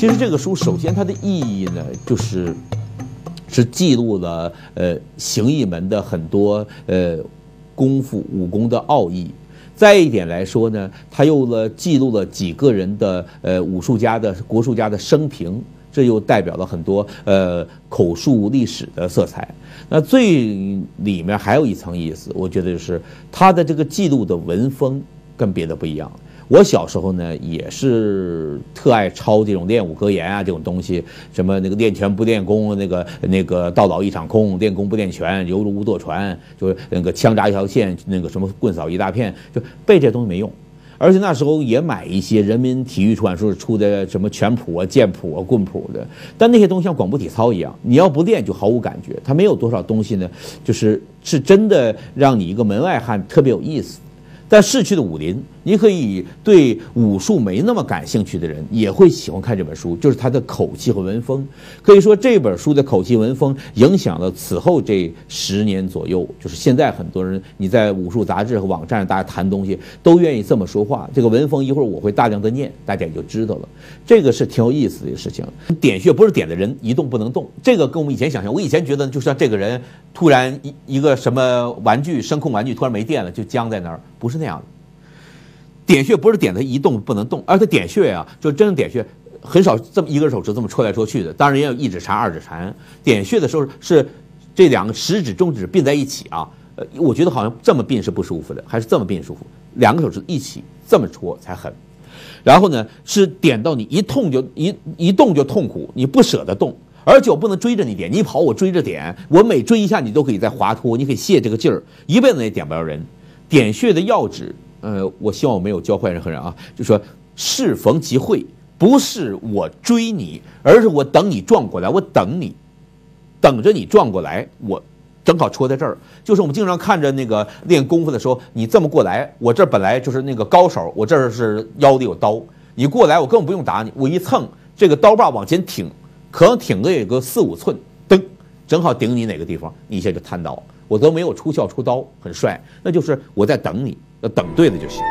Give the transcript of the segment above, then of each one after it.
其实这个书首先它的意义呢，是记录了形意门的很多功夫武功的奥义。再一点来说呢，它又记录了几个人的武术家的国术家的生平，这又代表了很多口述历史的色彩。那最里面还有一层意思，我觉得就是它的这个记录的文风跟别的不一样。我小时候呢，也是特爱抄这种练武格言啊，这种东西，什么那个练拳不练功，那个到老一场空，练功不练拳，犹如无舵船，就是那个枪扎一条线，那个什么棍扫一大片，就背这东西没用。而且那时候也买一些人民体育出版社出的什么拳谱啊、剑谱啊、棍谱的，但那些东西像广播体操一样，你要不练就毫无感觉，它没有多少东西呢，是真的让你一个门外汉特别有意思。在逝去的武林，你可以对武术没那么感兴趣的人也会喜欢看这本书，就是它的口气和文风。可以说这本书的口气文风影响了此后这10年左右，就是现在很多人你在武术杂志和网站上大家谈东西都愿意这么说话。这个文风一会儿我会大量的念，大家也就知道了。这个是挺有意思的事情。点穴不是点的人一动不能动，这个跟我们以前想象，我以前觉得就像这个人突然一个什么玩具声控玩具突然没电了就僵在那儿，不是那样的。点穴不是点它一动不能动，而且点穴啊，就真正点穴很少这么一根手指这么戳来戳去的，当然也有一指禅、二指禅。点穴的时候是这两个食指、中指并在一起啊，我觉得好像这么并是不舒服的，还是这么并舒服，两个手指一起这么戳才狠。然后呢，是点到你一动就痛苦，你不舍得动。而且我不能追着你点，你跑我追着点，我每追一下你都可以再滑脱，你可以泄这个劲儿，一辈子也点不着人。点穴的要旨，我希望我没有教坏任何人啊，就说适逢即会，不是我追你，而是我等你撞过来，我等你，等着你撞过来，我正好戳在这儿。就是我们经常看着那个练功夫的时候，你这么过来，我这本来就是那个高手，我这是腰里有刀，你过来我根本不用打你，我一蹭这个刀把往前挺，可能挺个有个4、5寸，噔，正好顶你哪个地方，你一下就瘫倒。我都没有出鞘出刀，很帅，那就是我在等你，要等对了就行。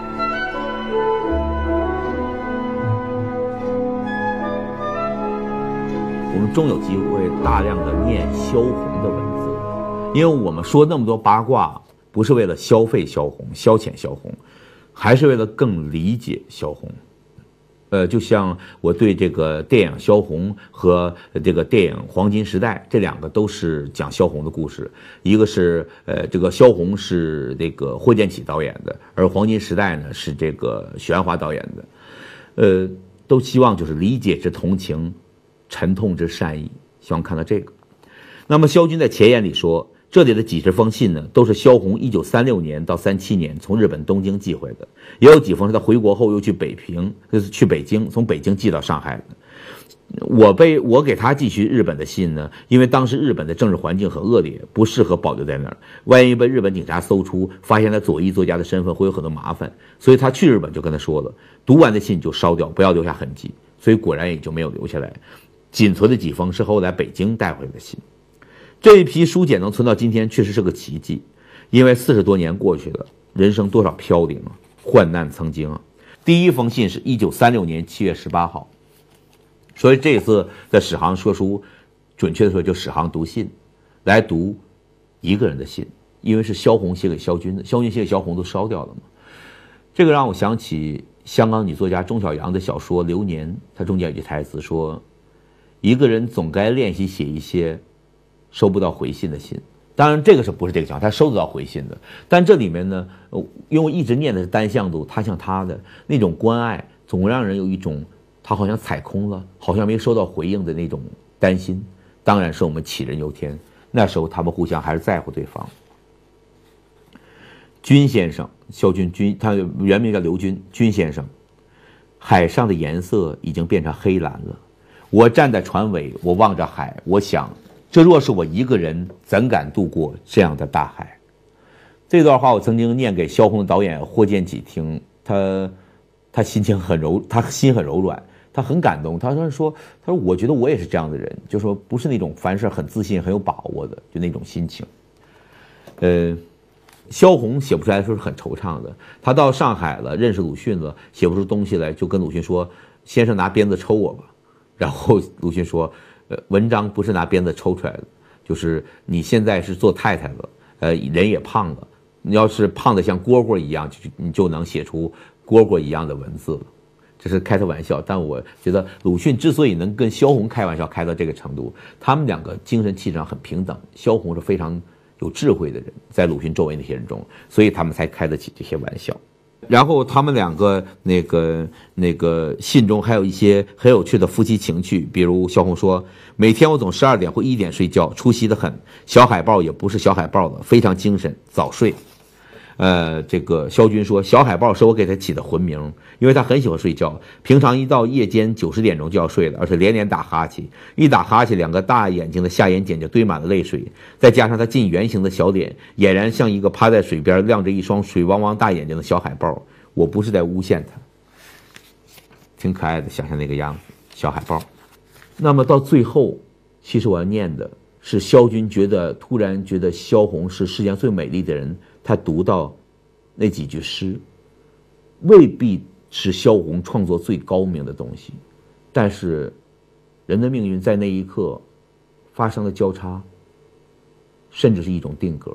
我们终有机会大量的念萧红的文字，因为我们说那么多八卦，不是为了消费萧红、消遣萧红，还是为了更理解萧红。就像我对这个电影《萧红》和这个电影《黄金时代》，这两个都是讲萧红的故事。一个是这个萧红是这个霍建起导演的，而《黄金时代》呢是这个许鞍华导演的。都希望就是理解之同情，沉痛之善意，希望看到这个。那么萧军在前言里说，这里的几十封信呢，都是萧红1936年到37年从日本东京寄回的，也有几封是他回国后又去北京，从北京寄到上海的。我给他寄去日本的信呢，因为当时日本的政治环境很恶劣，不适合保留在那儿，万一被日本警察搜出，发现他左翼作家的身份，会有很多麻烦，所以他去日本就跟他说了，读完的信就烧掉，不要留下痕迹。所以果然也就没有留下来，仅存的几封是后来北京带回来的信。这一批书简能存到今天，确实是个奇迹，因为40多年过去了，人生多少飘零啊，患难曾经啊。第一封信是1936年7月18号，所以这次在史航说书，准确的说就史航读信，来读一个人的信，因为是萧红写给萧军的，萧军写给萧红都烧掉了嘛。这个让我想起香港女作家钟晓阳的小说《流年》，她中间有句台词说，一个人总该练习写一些收不到回信的信。当然这个是不是这个情况，他收得到回信的，但这里面呢，因为我一直念的是单向度，他像他的那种关爱，总会让人有一种他好像踩空了，好像没收到回应的那种担心。当然是我们杞人忧天，那时候他们互相还是在乎对方。君先生，萧军，他原名叫刘军，君先生，海上的颜色已经变成黑蓝了，我站在船尾，我望着海，我想，这若是我一个人，怎敢渡过这样的大海？这段话我曾经念给萧红的导演霍建起听，他心很柔软，他很感动。他说我觉得我也是这样的人，就说不是那种凡事很自信、很有把握的，就那种心情。萧红写不出来的时候是很惆怅的。他到上海了，认识鲁迅了，写不出东西来，就跟鲁迅说：“先生拿鞭子抽我吧。” 然后鲁迅说，文章不是拿鞭子抽出来的，就是你现在是做太太了，人也胖了，你要是胖的像蝈蝈一样，你就能写出蝈蝈一样的文字了。这是开他玩笑，但我觉得鲁迅之所以能跟萧红开玩笑开到这个程度，他们两个精神气质上很平等。萧红是非常有智慧的人，在鲁迅周围那些人中，所以他们才开得起这些玩笑。然后他们两个那个信中还有一些很有趣的夫妻情趣，比如萧红说，每天我总12点或1点睡觉，出息得很。小海豹也不是小海豹了，非常精神，早睡。这个萧军说，小海豹是我给他起的魂名，因为他很喜欢睡觉，平常一到夜间90点钟就要睡了，而且连连打哈欠，一打哈欠，2个大眼睛的下眼睑就堆满了泪水，再加上他近圆形的小脸，俨然像一个趴在水边亮着一双水汪汪大眼睛的小海豹。我不是在诬陷他，挺可爱的，想象那个样子，小海豹。那么到最后，其实我要念的是萧军突然觉得萧红是世界上最美丽的人，他读到那几句诗，未必是萧红创作最高明的东西，但是人的命运在那一刻发生了交叉，甚至是一种定格。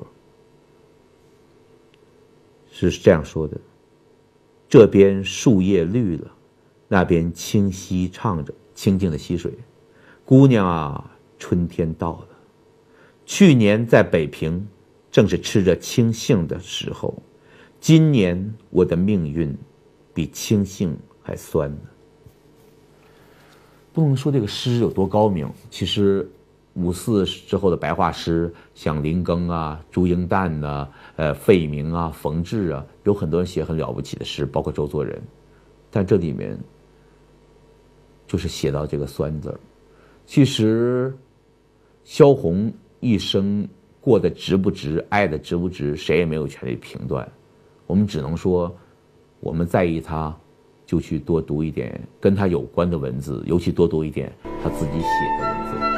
是这样说的，这边树叶绿了，那边清溪唱着清静的溪水，姑娘啊，春天到了。去年在北平正是吃着青杏的时候，今年我的命运比青杏还酸呢。不能说这个诗有多高明，其实54之后的白话诗，像林庚啊、朱英旦啊、费明啊、冯至啊，有很多人写很了不起的诗，包括周作人，但这里面就是写到这个酸字。其实萧红一生过得值不值，爱得值不值，谁也没有权利评断。我们只能说，我们在意他，就去多读一点跟他有关的文字，尤其多读一点他自己写的文字。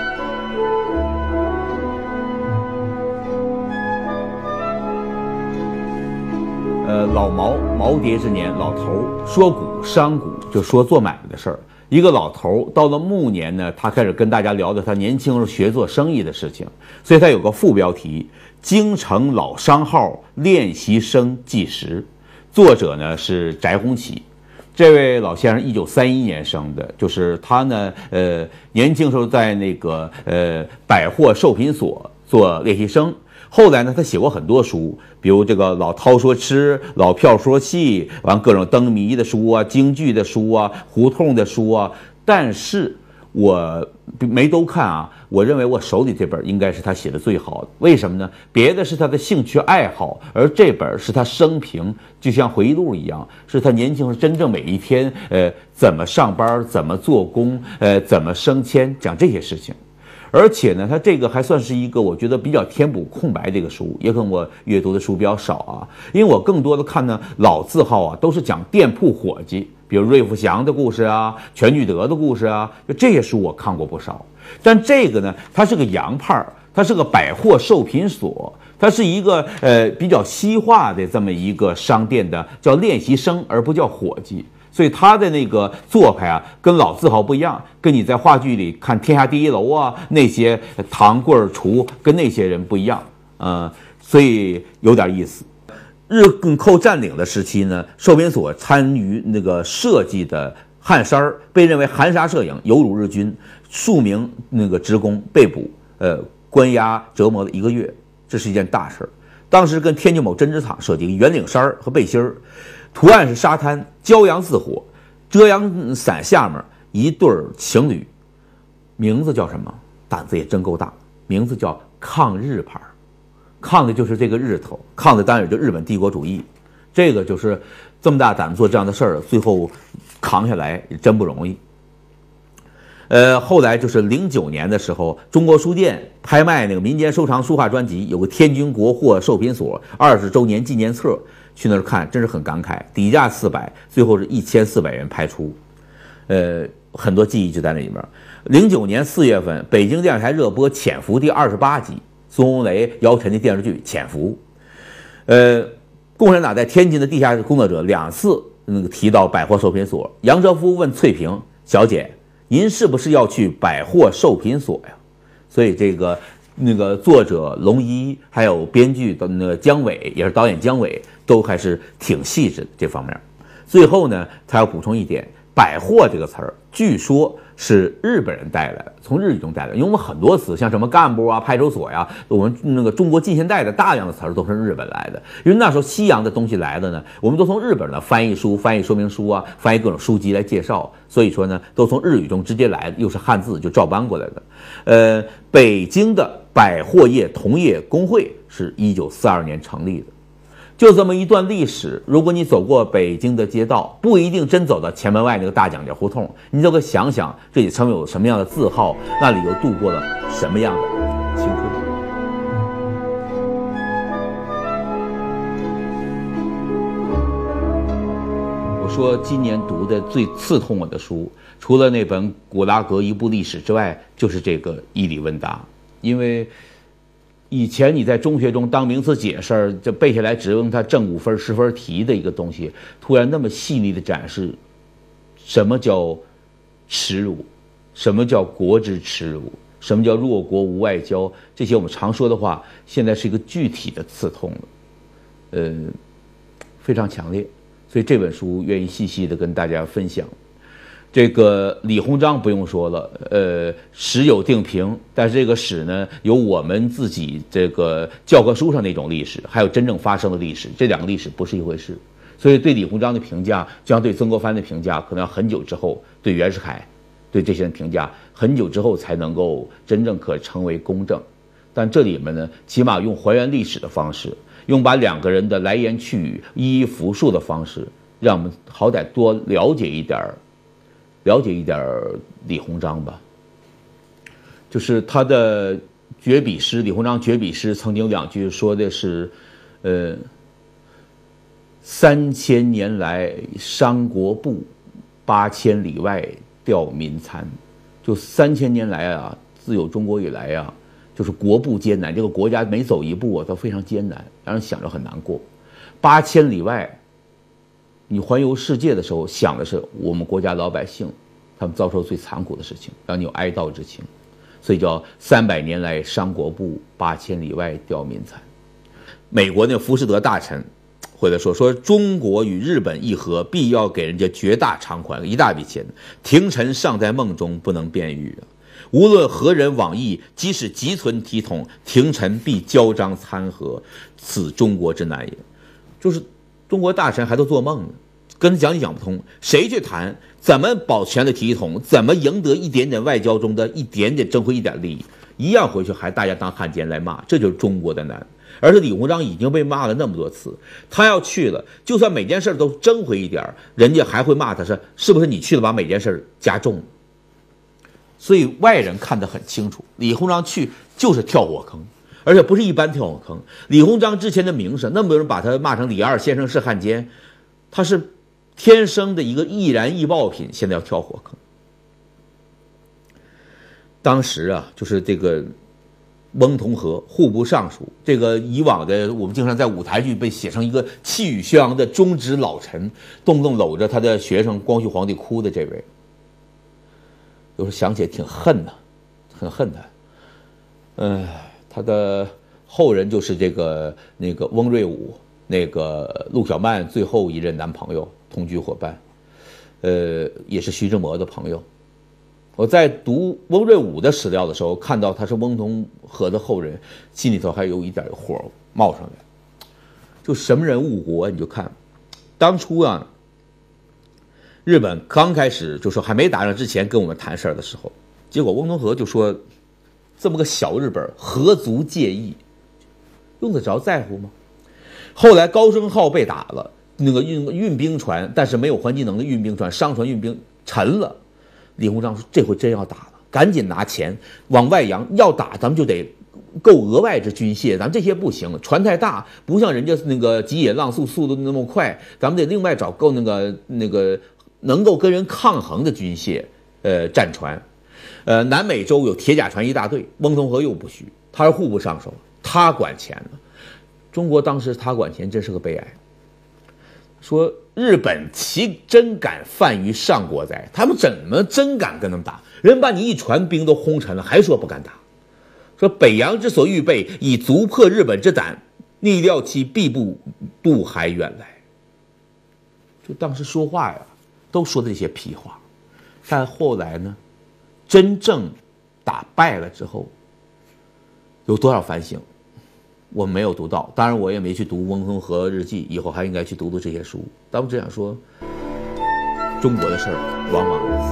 老耄耋之年，老头说股商股，就说做买卖的事儿。一个老头到了暮年呢，他开始跟大家聊的他年轻时候学做生意的事情，所以他有个副标题：京城老商号练习生纪实。作者呢是翟洪启。这位老先生1931年生的，就是他呢，年轻时候在那个百货售品所做练习生。后来呢，他写过很多书，比如这个老饕说吃、老票说戏，完各种灯谜的书啊、京剧的书啊、胡同的书啊。但是我没都看啊，我认为我手里这本应该是他写的最好的。为什么呢？别的是他的兴趣爱好，而这本是他生平，就像回忆录一样，是他年轻时真正每一天怎么上班、怎么做工、怎么升迁，讲这些事情。而且呢，他这个还算是一个我觉得比较填补空白的一个书，也可能我阅读的书比较少啊，因为我更多的看呢老字号啊，都是讲店铺伙计，比如瑞福祥的故事啊、全聚德的故事啊，就这些书我看过不少。但这个呢，它是个洋派，它是个百货售品所，它是一个比较西化的这么一个商店的，叫练习生而不叫伙计。所以他的那个做派啊，跟老字号不一样，跟你在话剧里看《天下第一楼》啊那些堂柜厨跟那些人不一样，所以有点意思。日寇占领的时期呢，售品所参与那个设计的汗衫被认为含沙射影，有辱日军，数名那个职工被捕，关押折磨了1个月，这是一件大事。当时跟天津某针织厂设计圆领衫和背心儿。图案是沙滩，骄阳似火，遮阳伞下面一对情侣，名字叫什么？胆子也真够大，名字叫抗日牌。抗的就是这个日头，抗的当然就日本帝国主义。这个就是这么大胆子做这样的事儿，最后扛下来也真不容易。后来就是09年的时候，中国书店拍卖那个民间收藏书画专辑，有个天津国货售品所20周年纪念册。去那儿看，真是很感慨，底价400，最后是1400元拍出，很多记忆就在那里面。09年4月份，北京电视台热播《潜伏》第28集，孙红雷、姚晨的电视剧《潜伏》。共产党在天津的地下工作者2次提到百货售品所。杨哲夫问翠萍小姐：“ 您是不是要去百货售品所呀？所以这个作者龙一，还有编剧的那个姜伟，也是导演姜伟，都还是挺细致的这方面。最后呢，他要补充一点，百货这个词儿，据说是日本人带来的，从日语中带来的。因为我们很多词，像什么干部啊、派出所呀，我们那个中国近现代的大量的词儿都是日本来的。因为那时候西洋的东西来的呢，我们都从日本的翻译书、翻译说明书啊、翻译各种书籍来介绍，所以说呢，都从日语中直接来的，又是汉字就照搬过来的。北京的百货业同业工会是1942年成立的。就这么一段历史，如果你走过北京的街道，不一定真走到前门外那个大蒋家胡同，你就会想想这里曾有什么样的字号，那里又度过了什么样的青春。我说今年读的最刺痛我的书，除了那本古拉格一部历史之外，就是这个伊里温达。因为以前你在中学中当名词解释，这背下来只用它正5分10分题的一个东西，突然那么细腻的展示什么叫耻辱，什么叫国之耻辱，什么叫弱国无外交，这些我们常说的话，现在是一个具体的刺痛了，非常强烈。所以这本书愿意细细的跟大家分享。这个李鸿章不用说了，史有定评，但是这个史呢，有我们自己这个教科书上那种历史，还有真正发生的历史，这两个历史不是一回事。所以对李鸿章的评价，就像对曾国藩的评价，可能要很久之后，对袁世凯，对这些人评价，很久之后才能够真正可成为公正。但这里面呢，起码用还原历史的方式，用把两个人的来言去语一一复述的方式，让我们好歹多了解一点李鸿章吧。就是他的绝笔诗，李鸿章绝笔诗曾经2句说的是3000年来伤国布，8000里外吊民残。就3000年来啊，自有中国以来啊，就是国步艰难，这个国家每走一步啊都非常艰难，让人想着很难过。8000里外，你环游世界的时候想的是我们国家老百姓他们遭受最残酷的事情，让你有哀悼之情，所以叫300年来伤国布，8000里外吊民残。美国那浮士德大臣回来说中国与日本议和，必要给人家绝大偿还，一大笔钱，廷臣尚在梦中，不能辨喻啊。无论何人往议，即使急存体统，廷臣必交章参合，此中国之难也。就是中国大臣还都做梦呢，跟他讲也讲不通。谁去谈怎么保全了体统，怎么赢得一点点外交中的一点点争回一点利益，一样回去还大家当汉奸来骂，这就是中国的难。而且李鸿章已经被骂了那么多次，他要去了，就算每件事都争回一点，人家还会骂他是不是你去了把每件事加重。所以外人看得很清楚，李鸿章去就是跳火坑，而且不是一般跳火坑。李鸿章之前的名声，那么多人把他骂成李二先生是汉奸，他是天生的一个易燃易爆品，现在要跳火坑。当时啊，就是这个翁同龢户部尚书，这个以往的我们经常在舞台剧被写成一个气宇轩昂的忠直老臣，动不动搂着他的学生光绪皇帝哭的这位，有时候想起来挺恨的，很恨他。他的后人就是那个翁瑞武，那个陆小曼最后一任男朋友，同居伙伴，也是徐志摩的朋友。我在读翁瑞武的史料的时候，看到他是翁同龢的后人，心里头还有一点火冒上来。就什么人误国，你就看，当初啊，日本刚开始就说还没打仗之前跟我们谈事儿的时候，结果翁同龢就说，这么个小日本何足介意，用得着在乎吗？后来高升号被打了，那个运兵船，但是没有还击能力运兵船，商船运兵沉了。李鸿章说这回真要打了，赶紧拿钱往外洋，要打咱们就得购额外之军械，咱们这些不行，船太大，不像人家那个吉野浪速速度那么快，咱们得另外找够那个能够跟人抗衡的军械，战船。南美洲有铁甲船一大队，翁同龢又不许，他是户部尚书，他管钱呢。中国当时他管钱真是个悲哀。 说日本其真敢犯于上国哉？他们怎么真敢跟他们打？人把你一船兵都轰沉了，还说不敢打？说北洋之所欲备，以足破日本之胆，逆料其必不渡海远来。就当时说话呀，都说的这些屁话，但后来呢，真正打败了之后，有多少反省？我没有读到，当然我也没去读《温恒河日记》，以后还应该去读读这些书。但我只想说，中国的事儿往往如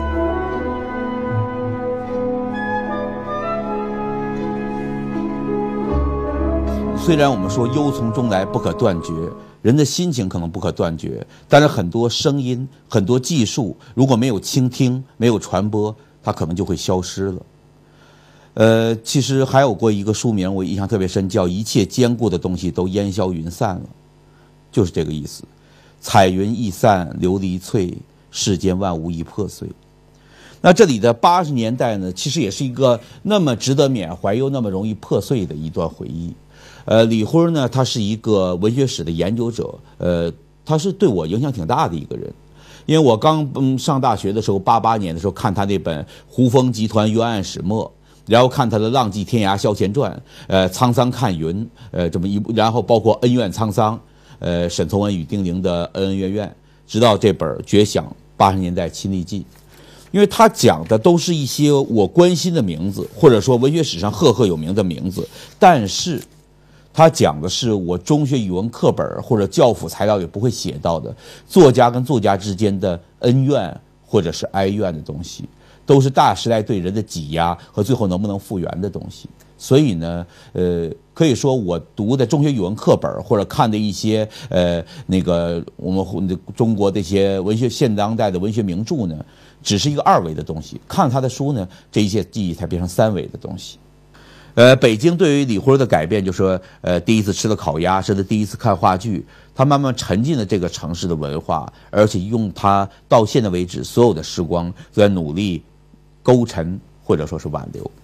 此。虽然我们说忧从中来不可断绝，人的心情可能不可断绝，但是很多声音、很多技术，如果没有倾听、没有传播，它可能就会消失了。其实还有过一个书名我印象特别深，叫一切坚固的东西都烟消云散了，就是这个意思。彩云易散琉璃脆，世间万物易破碎。那这里的80年代呢，其实也是一个那么值得缅怀又那么容易破碎的一段回忆。李辉呢，他是一个文学史的研究者，他是对我影响挺大的一个人。因为我刚上大学的时候，88年的时候看他那本《胡风集团冤案始末》，然后看他的《浪迹天涯消遣传》，沧桑看云，这么一部，然后包括恩怨沧桑，沈从文与丁玲的恩恩怨怨，直到这本《绝响80年代亲历记》，因为他讲的都是一些我关心的名字，或者说文学史上赫赫有名的名字，但是他讲的是我中学语文课本或者教辅材料也不会写到的作家跟作家之间的恩怨或者是哀怨的东西，都是大时代对人的挤压和最后能不能复原的东西。所以呢，可以说我读的中学语文课本或者看的一些我们中国这些现当代的文学名著呢，只是一个2维的东西。看他的书呢，这一切记忆才变成3维的东西。北京对于李辉的改变，就说第一次吃了烤鸭，甚至第一次看话剧，他慢慢沉浸了这个城市的文化，而且用他到现在为止所有的时光都在努力勾陈或者说是挽留。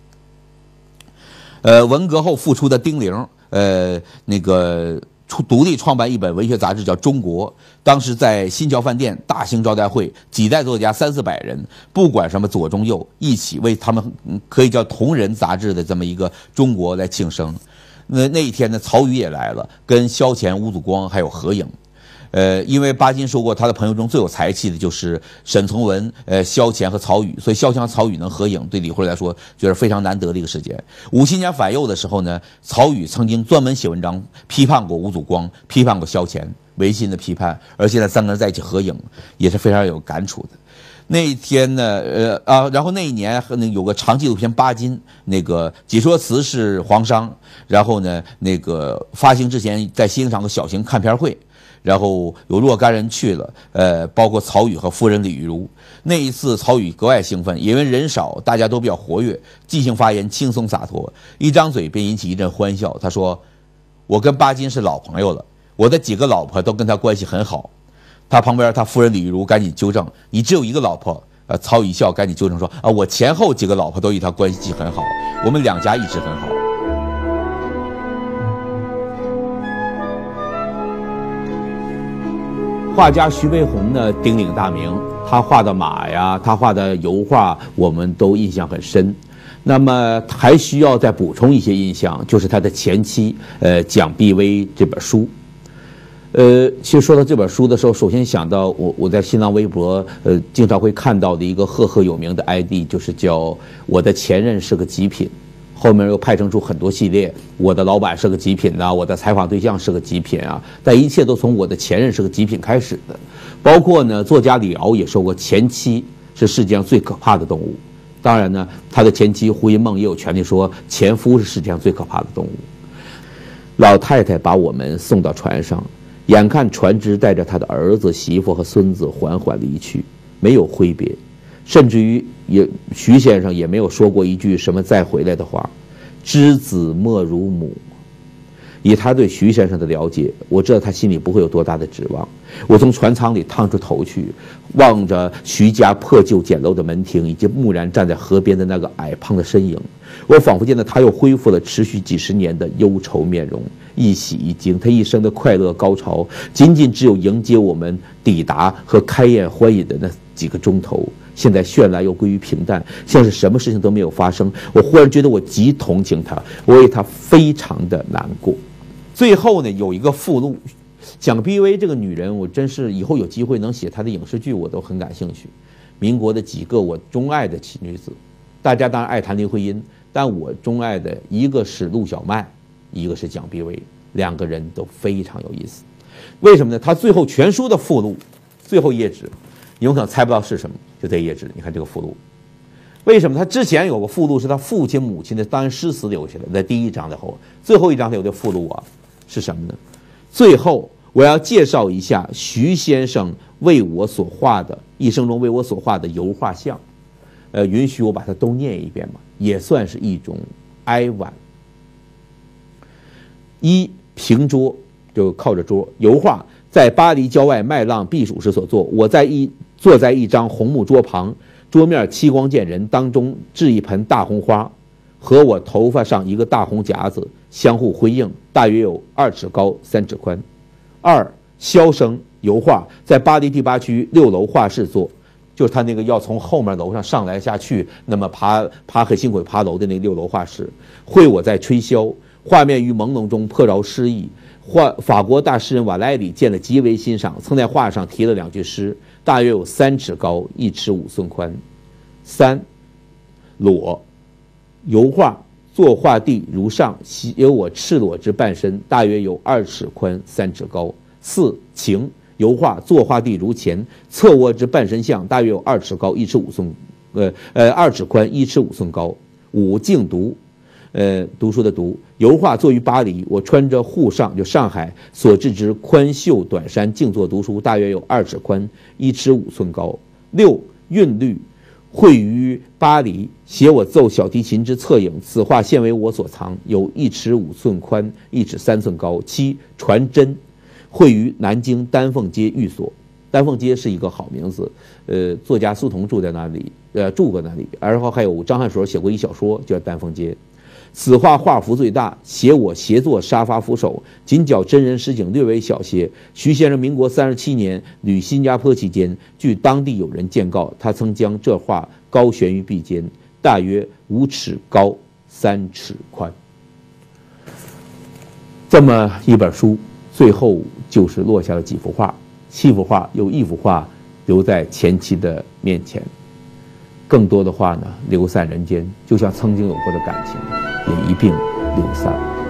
文革后复出的丁玲，独立创办一本文学杂志叫《中国》，当时在新桥饭店大型招待会，几代作家300-400人，不管什么左中右，一起为他们可以叫同人杂志的这么一个中国来庆生。那一天呢，曹禺也来了，跟萧乾、吴祖光还有合影。因为巴金说过，他的朋友中最有才气的就是沈从文、萧乾和曹禺，所以萧乾和曹禺能合影，对李辉来说觉得非常难得的一个事件。57年反右的时候呢，曹禺曾经专门写文章批判过吴祖光，批判过萧乾，违心的批判，而现在3个人在一起合影，也是非常有感触的。那一天呢，然后那一年有个长纪录片《巴金》，解说词是黄商，然后呢，发行之前在西影厂个小型看片会。然后有若干人去了，包括曹禺和夫人李玉如。那一次曹禺格外兴奋，因为人少，大家都比较活跃，即兴发言轻松洒脱，一张嘴便引起一阵欢笑。他说：“我跟巴金是老朋友了，我的几个老婆都跟他关系很好。”他旁边他夫人李玉如赶紧纠正：“你只有一个老婆。”曹禺笑赶紧纠正说：“我前后几个老婆都与他关系很好，我们2家一直很好。”画家徐悲鸿呢，鼎鼎大名，他画的马呀，他画的油画，我们都印象很深。那么还需要再补充一些印象，就是他的前妻，蒋碧薇这本书。其实说到这本书的时候，首先想到我在新浪微博，经常会看到的一个赫赫有名的 ID， 就是叫我的前任是个极品。后面又派生出很多系列，我的老板是个极品呐，我的采访对象是个极品啊，但一切都从我的前任是个极品开始的。包括呢，作家李敖也说过，前妻是世界上最可怕的动物。当然呢，他的前妻胡因梦也有权利说，前夫是世界上最可怕的动物。老太太把我们送到船上，眼看船只带着他的儿子、媳妇和孙子缓缓离去，没有挥别。甚至于徐先生也没有说过一句什么再回来的话，知子莫如母。 以他对徐先生的了解，我知道他心里不会有多大的指望。我从船舱里探出头去，望着徐家破旧简陋的门庭以及木然站在河边的那个矮胖的身影，我仿佛见到他又恢复了持续几十年的忧愁面容，一喜一惊。他一生的快乐高潮，仅仅只有迎接我们抵达和开宴欢饮的那几个钟头，现在绚烂又归于平淡，像是什么事情都没有发生。我忽然觉得我极同情他，我为他非常的难过。最后呢，有一个附录，蒋碧薇这个女人，我真是以后有机会能写她的影视剧，我都很感兴趣。民国的几个我钟爱的奇女子，大家当然爱谈林徽因，但我钟爱的一个是陆小曼，一个是蒋碧薇，两个人都非常有意思。为什么呢？他最后全书的附录最后一页纸，你们可能猜不到是什么，就这一页纸，你看这个附录。为什么？他之前有个附录是他父亲母亲的当然诗词留下来，在第一章的后，最后一章有的附录啊是什么呢？最后我要介绍一下徐先生为我所画的一生中为我所画的油画像，允许我把它都念一遍嘛，也算是一种哀婉。一，平桌，就靠着桌，油画在巴黎郊外麦浪避暑时所作。我坐在一张红木桌旁，桌面漆光见人，当中置一盆大红花，和我头发上一个大红夹子相互辉映，大约有2尺高3尺宽。二，箫声，油画在巴黎第8区6楼画室做，就是他那个要从后面楼上上来下去，那么爬很辛苦爬楼的那6楼画室。会我在吹箫，画面于朦胧中颇饶诗意。法国大诗人瓦莱里见了极为欣赏，曾在画上题了2句诗，大约有3尺高1尺5寸宽。三，裸，油画作画地如上，有我赤裸之半身，大约有2尺宽3尺高。四，情，油画作画地如前，侧卧之半身像，大约有2尺高1尺5寸，2尺宽1尺5寸高。五，静读，读书的读，油画作于巴黎，我穿着沪上就上海所制之宽袖短衫静坐读书，大约有2尺宽1尺5寸高。六，韵律，绘于巴黎，写我奏小提琴之侧影，此画现为我所藏，有1尺5寸宽1尺3寸高。七，传真，绘于南京丹凤街寓所。丹凤街是一个好名字，作家苏童住在那里，住过那里，然后还有张翰水写过一小说叫丹凤街。此画画幅最大，写我斜坐沙发扶手，仅较真人实景略微小些。徐先生民国37年旅新加坡期间，据当地有人见告，他曾将这画高悬于壁间，大约5尺高3尺宽。这么一本书，最后就是落下了几幅画，7幅画，有1幅画留在前妻的面前，更多的画呢流散人间，就像曾经有过的感情也一并流散了。